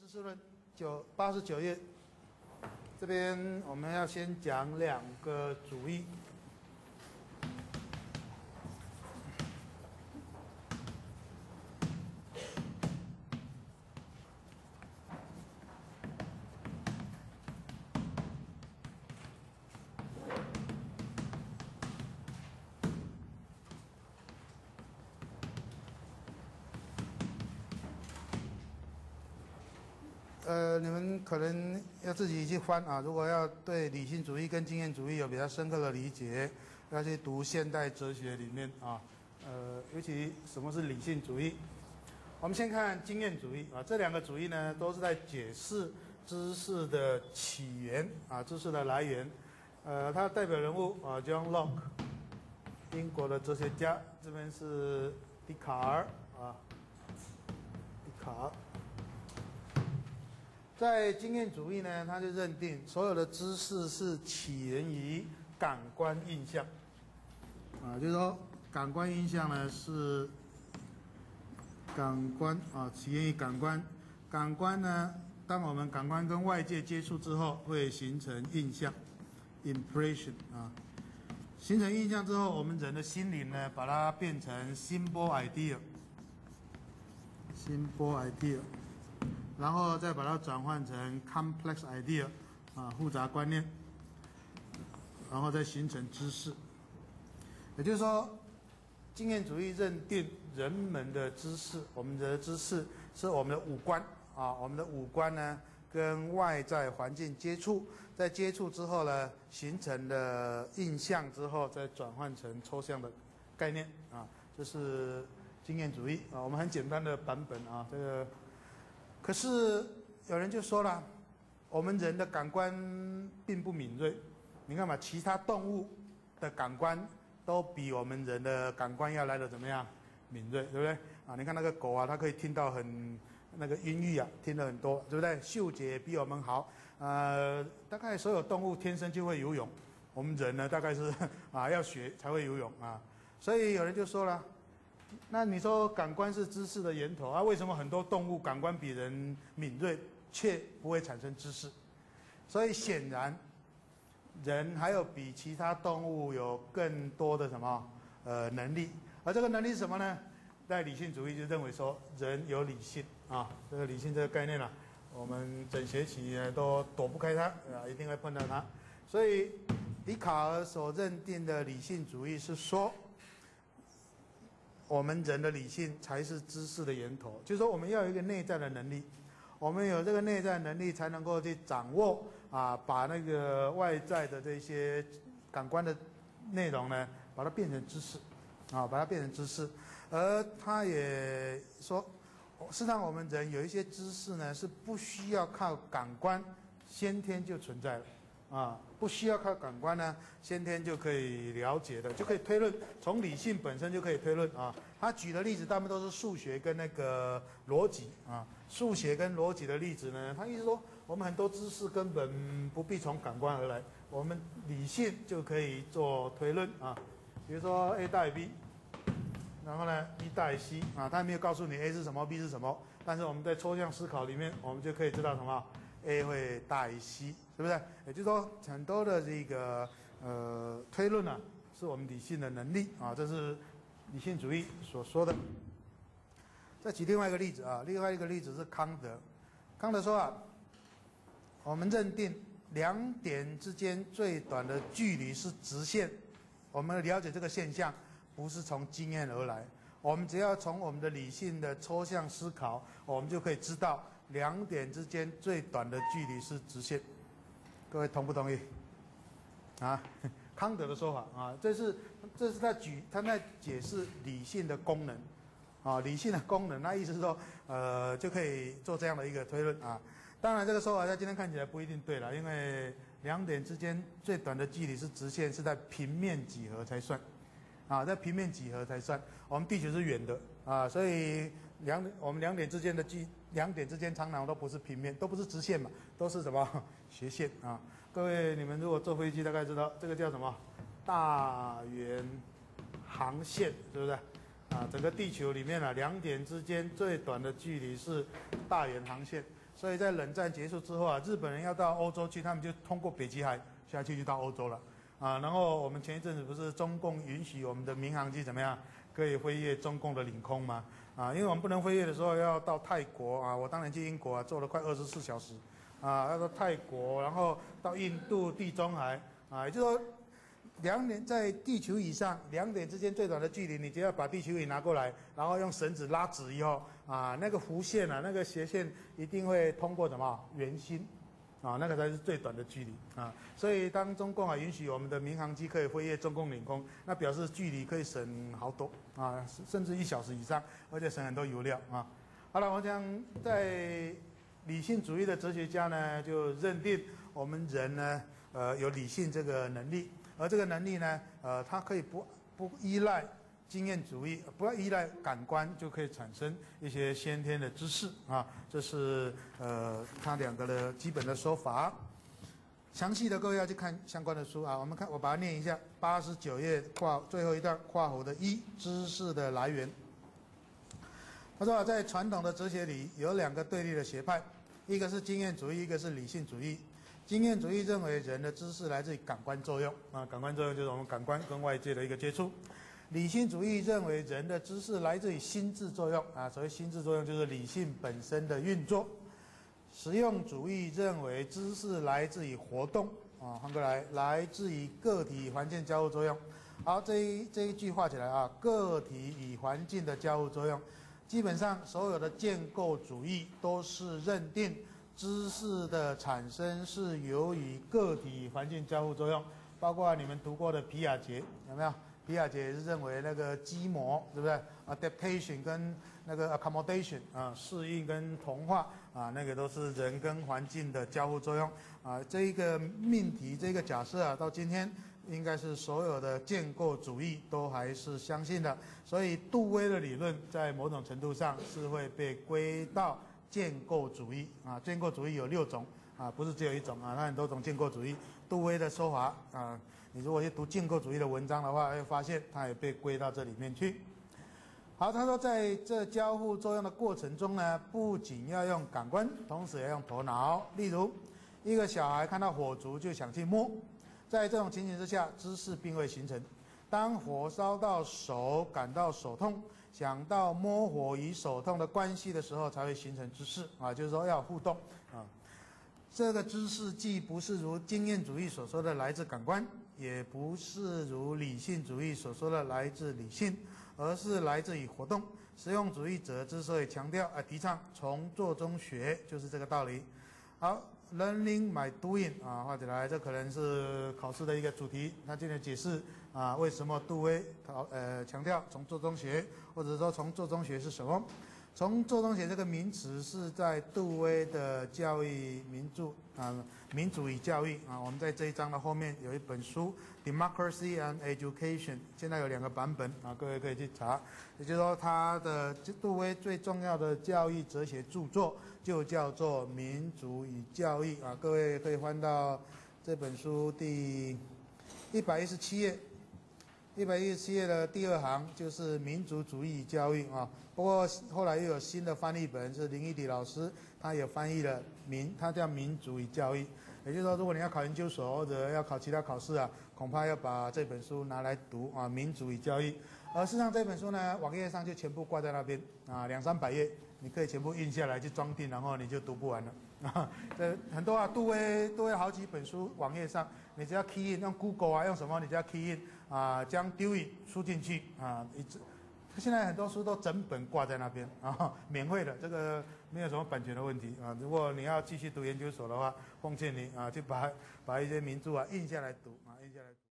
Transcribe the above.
知识论89页，这边我们要先讲两个主义。你们可能要自己去翻啊。如果要对理性主义跟经验主义有比较深刻的理解，要去读现代哲学里面啊。尤其什么是理性主义？我们先看经验主义啊。这两个主义呢，都是在解释知识的起源啊，知识的来源。它代表人物啊 ，John Locke， 英国的哲学家。这边是笛卡尔啊，笛卡尔。在经验主义呢，他就认定所有的知识是起源于感官印象，啊，就是说感官印象呢是感官啊，起源于感官。感官呢，当我们感官跟外界接触之后，会形成印象 ，impression 啊，形成印象之后，我们人的心灵呢，把它变成 symbol idea。然后再把它转换成 complex idea 啊，复杂观念，然后再形成知识。也就是说，经验主义认定人们的知识，我们的知识是我们的五官啊，我们的五官呢跟外在环境接触，在接触之后呢，形成的印象之后，再转换成抽象的概念啊，这是经验主义啊。我们很简单的版本啊，这个。可是有人就说了，我们人的感官并不敏锐，你看嘛，其他动物的感官都比我们人的感官要来的怎么样敏锐，对不对？啊，你看那个狗啊，它可以听到很那个音域啊，听得很多，对不对？嗅觉比我们好。大概所有动物天生就会游泳，我们人呢，大概是啊要学才会游泳啊。所以有人就说了。那你说感官是知识的源头啊？为什么很多动物感官比人敏锐，却不会产生知识？所以显然，人还有比其他动物有更多的什么能力？而这个能力是什么呢？在理性主义就认为说人有理性啊，这个理性这个概念啊，我们整学期呢都躲不开它啊，一定会碰到它。所以笛卡尔所认定的理性主义是说。我们人的理性才是知识的源头，就是说我们要有一个内在的能力，我们有这个内在能力才能够去掌握啊，把那个外在的这些感官的内容呢，把它变成知识，啊，把它变成知识。而他也说，事实上我们人有一些知识呢是不需要靠感官先天就存在了。啊，不需要靠感官呢，先天就可以了解的，就可以推论，从理性本身就可以推论啊。他举的例子大部分都是数学跟那个逻辑啊，数学跟逻辑的例子呢，他意思说我们很多知识根本不必从感官而来，我们理性就可以做推论啊。比如说 A 大于 B， 然后呢 B 大于 C 啊，他没有告诉你 A 是什么 B 是什么，但是我们在抽象思考里面，我们就可以知道什么。A 会大于 C， 是不是？也就是说，很多的这个推论啊，是我们理性的能力啊，这是理性主义所说的。再举另外一个例子啊，另外一个例子是康德。康德说啊，我们认定两点之间最短的距离是直线。我们了解这个现象，不是从经验而来，我们只要从我们的理性的抽象思考，我们就可以知道。两点之间最短的距离是直线，各位同不同意？啊，康德的说法啊，这是他在解释理性的功能，啊，理性的功能，那意思是说，就可以做这样的一个推论啊。当然，这个说法在今天看起来不一定对了，因为两点之间最短的距离是直线，是在平面几何才算，啊，在平面几何才算。我们地球是圆的啊，所以我们两点之间常常都不是平面，都不是直线嘛，都是什么斜线啊？各位，你们如果坐飞机，大概知道这个叫什么大圆航线，是不是？啊，整个地球里面啊，两点之间最短的距离是大圆航线。 所以在冷战结束之后啊，日本人要到欧洲去，他们就通过北极海下去就到欧洲了啊。然后我们前一阵子不是中共允许我们的民航机怎么样可以飞越中共的领空吗？啊，因为我们不能飞越的时候要到泰国啊，我当年去英国啊，坐了快24小时啊，要到泰国，然后到印度、地中海啊，也就是说。2点在地球以上2点之间最短的距离，你只要把地球仪拿过来，然后用绳子拉直以后，啊，那个弧线啊，那个斜线一定会通过什么圆心，啊，那个才是最短的距离啊。所以当中共允许我们的民航机可以飞越中共领空，那表示距离可以省好多啊，甚至1小时以上，而且省很多油料啊。好了，我讲在理性主义的哲学家呢，就认定我们人呢，有理性这个能力。而这个能力呢，它可以不依赖经验主义，不要依赖感官，就可以产生一些先天的知识啊。这是它2个的基本的说法。详细的各位要去看相关的书啊。我把它念一下，89页最后一段括弧的1，知识的来源。他说在传统的哲学里有2个对立的学派，一个是经验主义，一个是理性主义。经验主义认为人的知识来自于感官作用啊，感官作用就是我们感官跟外界的一个接触。理性主义认为人的知识来自于心智作用啊，所谓心智作用就是理性本身的运作。实用主义认为知识来自于活动啊，换过来自于个体与环境交互作用。好，这一句画起来啊，个体与环境的交互作用，基本上所有的建构主义都是认定。知识的产生是由于个体环境交互作用，包括你们读过的皮亚杰，有没有？皮亚杰也是认为那个基模，对不对 ？adaptation 跟那个 accommodation 啊，适应跟同化啊，那个都是人跟环境的交互作用啊。这一个命题，这个假设啊，到今天应该是所有的建构主义都还是相信的。所以杜威的理论在某种程度上是会被归到建构主义啊，建构主义有6种啊，不是只有1种啊，那很多种建构主义。杜威的说法啊，你如果去读建构主义的文章的话，会发现它也被归到这里面去。好，他说在这交互作用的过程中呢，不仅要用感官，同时也要用头脑。例如，一个小孩看到火烛就想去摸，在这种情形之下，知识并未形成。当火烧到手，感到手痛。想到摸火与手痛的关系的时候，才会形成知识啊，就是说要互动啊。这个知识既不是如经验主义所说的来自感官，也不是如理性主义所说的来自理性，而是来自于活动。实用主义者之所以强调提倡从做中学，就是这个道理。好 ，learning by doing 啊，画起来，这可能是考试的一个主题。他今天解释啊，为什么杜威强调从做中学，或者说从做中学是什么？从做中学这个名词是在杜威的教育名著啊，民主与教育啊，我们在这一章的后面有一本书《Democracy and Education》，现在有2个版本啊，各位可以去查。也就是说，他的杜威最重要的教育哲学著作就叫做《民主与教育》啊，各位可以翻到这本书第117页。117页的第2行就是民族主义教育啊，不过后来又有新的翻译本，是林义迪老师，他也翻译了他叫民族与教育。也就是说，如果你要考研究所或者要考其他考试啊，恐怕要把这本书拿来读啊，民族与教育。而事实上这本书呢，网页上就全部挂在那边啊，200-300页，你可以全部印下来去装订，然后你就读不完了。啊，这很多啊，杜威好几本书网页上，你只要 key in 用 Google 啊，用什么你只要 key in 啊，将 Dewey 输进去啊，现在很多书都整本挂在那边啊，免费的，这个没有什么版权的问题啊。如果你要继续读研究所的话，奉劝你啊，就把一些名著啊印下来读啊，印下来读。